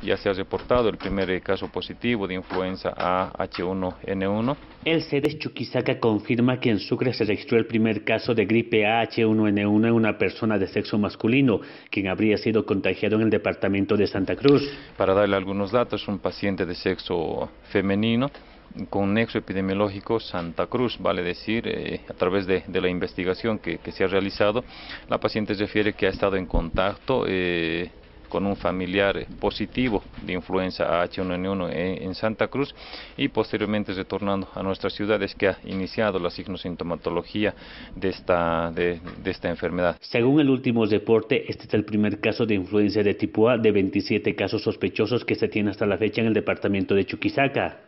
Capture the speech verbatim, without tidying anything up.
ya se ha reportado el primer caso positivo de influenza A H uno N uno. El C E D E S Chuquisaca confirma que en Sucre se registró el primer caso de gripe A H uno N uno en una persona de sexo masculino, quien habría sido contagiado en el departamento de Santa Cruz. Para darle algunos datos, un paciente de sexo femenino con nexo epidemiológico Santa Cruz, vale decir, eh, a través de, de la investigación que, que se ha realizado, la paciente refiere que ha estado en contacto eh, con un familiar positivo de influenza A H uno N uno en, en Santa Cruz y posteriormente retornando a nuestras ciudades que ha iniciado la signosintomatología de esta, de, de esta enfermedad. Según el último reporte, este es el primer caso de influenza de tipo A de veintisiete casos sospechosos que se tiene hasta la fecha en el departamento de Chuquisaca.